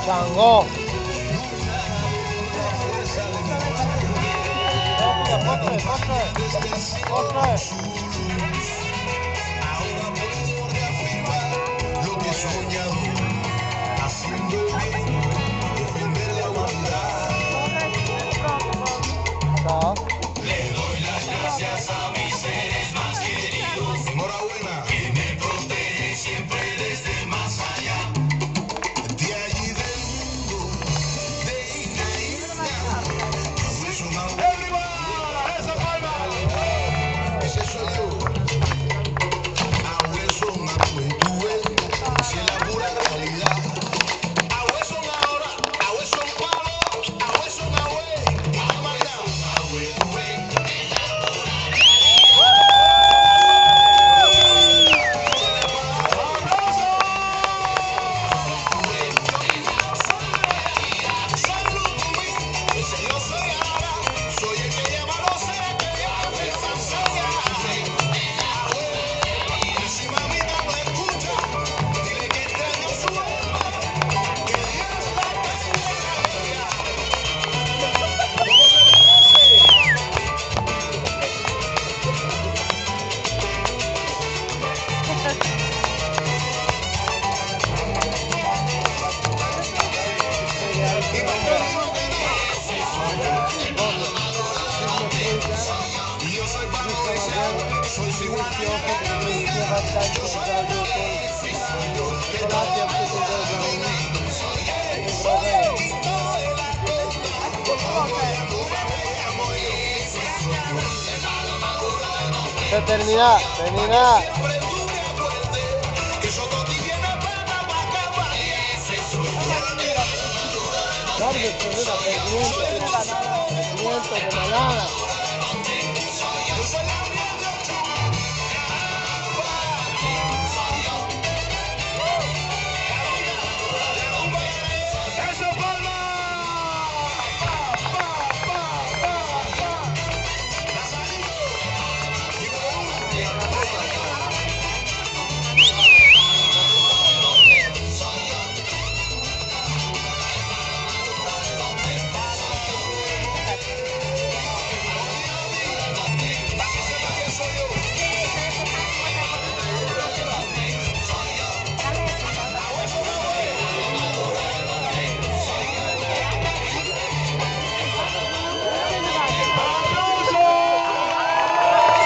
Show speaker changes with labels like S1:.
S1: Changó. Postre.
S2: Lo que he soñado, haciendo bien, defender la humanidad. Le doy las gracias a mis seres más queridos. Enhorabuena. Que me protegen siempre desde más allá. De allí del mundo, de isla a isla. ¡Arriba! ¡Esa palma! Ese soy yo. Si es la pura realidad. Ahora son ahora, ahora son palos, ahora son ahue, soy el que llama a los seres que ya piensan soñar. Y si mamita no escucha, dile que extraño su alma, que Dios la tenga. ¿Cómo se merece? Y yo soy Pablo Deseado, soy igual
S1: Termina. Tarde, de mañana.